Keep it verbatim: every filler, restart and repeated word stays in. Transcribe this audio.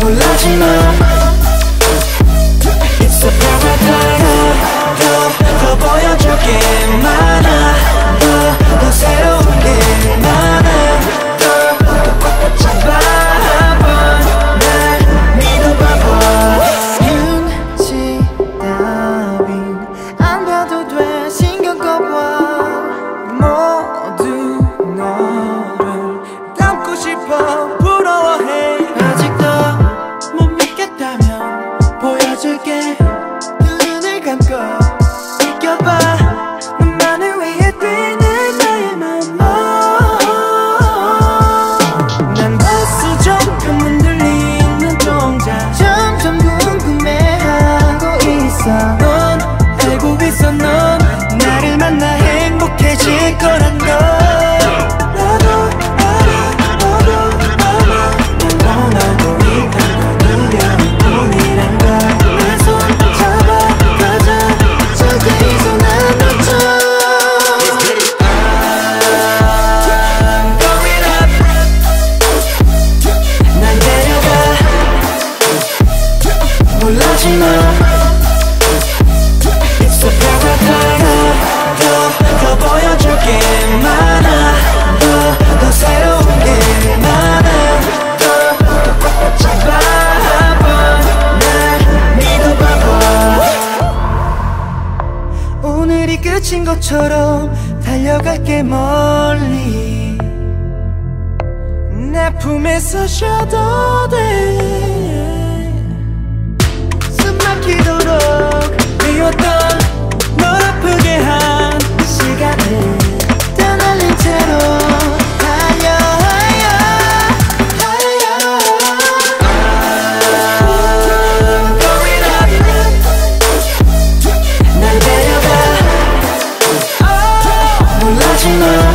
몰라지만 It's a paradise. 더, 더 보여줄 게 많아. 더, 더 새로운 게 많아. 더, 더 꽉 잡아봐. 날 믿어봐봐. 윤지 따윈 안 봐도 돼. 신경 꺼봐. 모두 너를 닮고 싶어. 부러워해. 아직도 못 믿겠다면 보여줄게. 두 눈을 감고 느껴봐. 너만을 위해 뛰는 나의 맘. 난 봤어 조금 흔들린 눈동자. 점점 궁금해하고 있어. 넌 알고 있어. 넌 나를 만나 행복해질 거란 걸. 나도 알아. 너도 알아. 난 원하고 있던 건 우연일 뿐이란 걸. 내 손 잡아가자. 절대 이 손 안 놓쳐. I'm going up. 날 데려가. 몰라지만 It's a paradise. 더, 더 보여줄 게 많아. 더, 더 새로운 게 많아. 더, 더 꽉 잡아봐. 날 믿어봐봐. 오늘이 끝인 것처럼 달려갈게 멀리. 내 품에서 쉬어도 돼. 숨 막히도록 미웠던 널 아프게 한 시간을 떠날린 채로 달려. Going up. 날 데려가. 몰라지만